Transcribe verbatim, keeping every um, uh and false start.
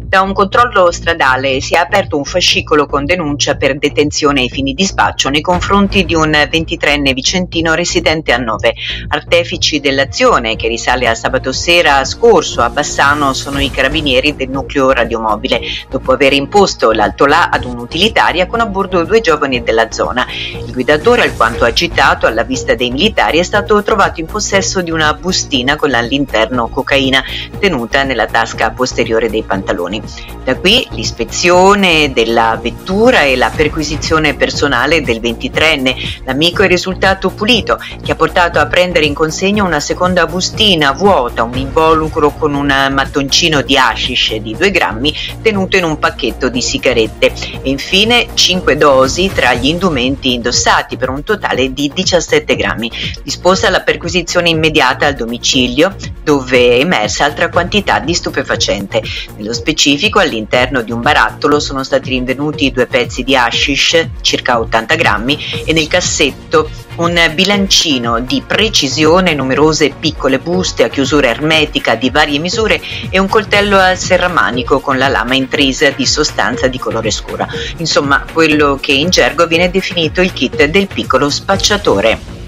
Da un controllo stradale si è aperto un fascicolo con denuncia per detenzione ai fini di spaccio nei confronti di un ventitreenne vicentino residente a Nove. Artefici dell'azione, che risale a sabato sera scorso a Bassano, sono i carabinieri del nucleo radiomobile, dopo aver imposto l'altolà ad un'utilitaria con a bordo due giovani della zona. Il guidatore, alquanto agitato alla vista dei militari, è stato trovato in possesso di una bustina con all'interno cocaina tenuta nella tasca posteriore dei pantaloni. Da qui l'ispezione della vettura e la perquisizione personale del ventitreenne. L'amico è risultato pulito, che ha portato a prendere in consegna una seconda bustina vuota, un involucro con un mattoncino di hashish di due grammi tenuto in un pacchetto di sigarette e infine cinque dosi tra gli indumenti indossati per un totale di diciassette grammi. Disposta la perquisizione immediata al domicilio, dove è emersa altra quantità di stupefacente. Nello specifico, all'interno di un barattolo sono stati rinvenuti due pezzi di hashish, circa ottanta grammi, e nel cassetto un bilancino di precisione, numerose piccole buste a chiusura ermetica di varie misure e un coltello a serramanico con la lama intrisa di sostanza di colore scuro. Insomma, quello che in gergo viene definito il kit del piccolo spacciatore.